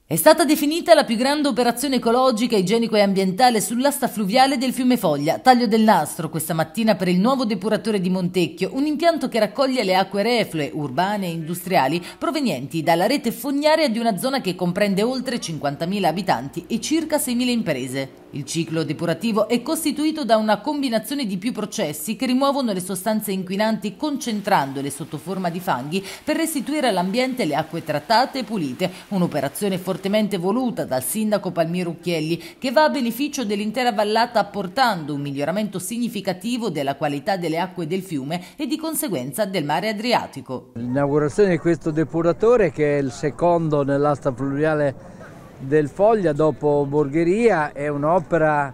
È stata definita la più grande operazione ecologica, igienico e ambientale sull'asta fluviale del fiume Foglia. Taglio del nastro questa mattina per il nuovo depuratore di Montecchio, un impianto che raccoglie le acque reflue, urbane e industriali, provenienti dalla rete fognaria di una zona che comprende oltre 50.000 abitanti e circa 6.000 imprese. Il ciclo depurativo è costituito da una combinazione di più processi che rimuovono le sostanze inquinanti concentrandole sotto forma di fanghi per restituire all'ambiente le acque trattate e pulite, un'operazione fortemente voluta dal sindaco Palmiro Ucchielli che va a beneficio dell'intera vallata apportando un miglioramento significativo della qualità delle acque del fiume e di conseguenza del mare Adriatico. L'inaugurazione di questo depuratore, che è il secondo nell'asta fluviale del Foglia dopo Borgheria, è un'opera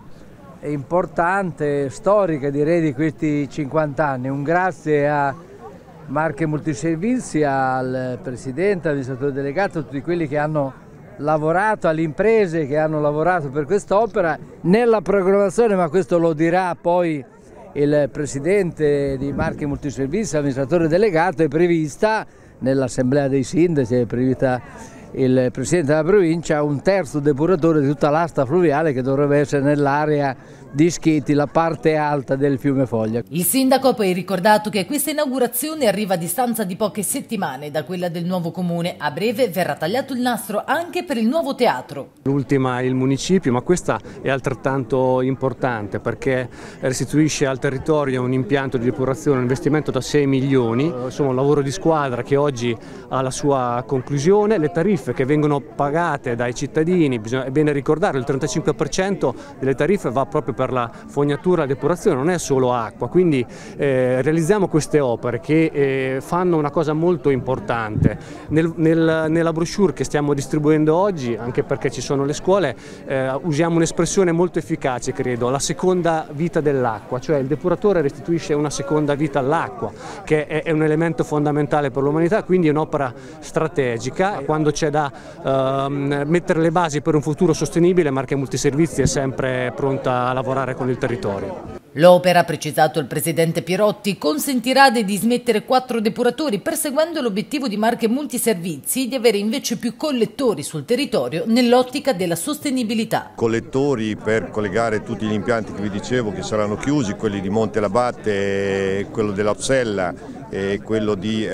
importante, storica direi di questi 50 anni. Un grazie a Marche Multiservizi, al presidente, all'amministratore delegato, a tutti quelli che hanno lavorato, alle imprese che hanno lavorato per quest'opera. Nella programmazione, ma questo lo dirà poi il presidente di Marche Multiservizi, l'amministratore delegato, è prevista nell'assemblea dei sindaci, è prevista il presidente della provincia, un terzo depuratore di tutta l'asta fluviale che dovrebbe essere nell'area di Schieti, la parte alta del fiume Foglia. Il sindaco ha poi ricordato che questa inaugurazione arriva a distanza di poche settimane da quella del nuovo comune. A breve verrà tagliato il nastro anche per il nuovo teatro. L'ultima è il municipio, ma questa è altrettanto importante perché restituisce al territorio un impianto di depurazione, un investimento da 6 milioni, insomma un lavoro di squadra che oggi ha la sua conclusione. Le tariffe che vengono pagate dai cittadini, è bene ricordare, il 35% delle tariffe va proprio per la fognatura e la depurazione, non è solo acqua, quindi realizziamo queste opere che fanno una cosa molto importante. Nella brochure che stiamo distribuendo oggi, anche perché ci sono le scuole, usiamo un'espressione molto efficace, credo, la seconda vita dell'acqua, cioè il depuratore restituisce una seconda vita all'acqua, che è un elemento fondamentale per l'umanità, quindi è un'opera strategica. Quando c'è da mettere le basi per un futuro sostenibile, Marche Multiservizi è sempre pronta a lavorare con il territorio. L'opera, ha precisato il presidente Pierotti, consentirà di dismettere 4 depuratori, perseguendo l'obiettivo di Marche Multiservizi di avere invece più collettori sul territorio nell'ottica della sostenibilità. Collettori per collegare tutti gli impianti che vi dicevo che saranno chiusi, quelli di Monte Labatte, quello della Psella e quello di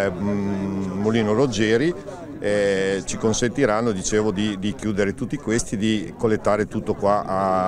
Molino Roggeri. Ci consentiranno, dicevo, di chiudere tutti questi, di collettare tutto qua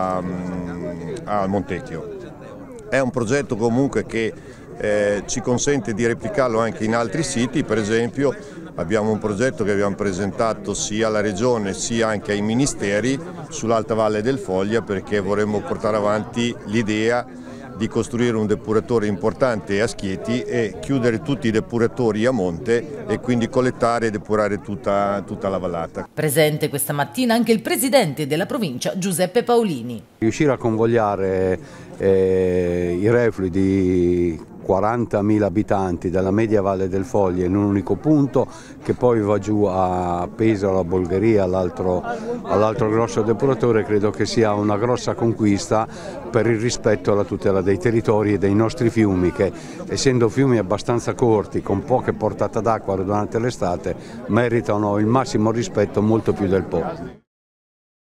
a Montecchio. È un progetto comunque che ci consente di replicarlo anche in altri siti. Per esempio abbiamo un progetto che abbiamo presentato sia alla Regione sia anche ai Ministeri sull'Alta Valle del Foglia, perché vorremmo portare avanti l'idea di costruire un depuratore importante a Schieti e chiudere tutti i depuratori a monte e quindi collettare e depurare tutta la vallata. Presente questa mattina anche il presidente della provincia Giuseppe Paolini. Riuscire a convogliare i reflui di 40.000 abitanti dalla media valle del Foglia in un unico punto, che poi va giù a Pesaro, a Bolgheria, all'altro grosso depuratore, credo che sia una grossa conquista per il rispetto alla tutela dei territori e dei nostri fiumi che, essendo fiumi abbastanza corti, con poche portate d'acqua durante l'estate, meritano il massimo rispetto, molto più del Po.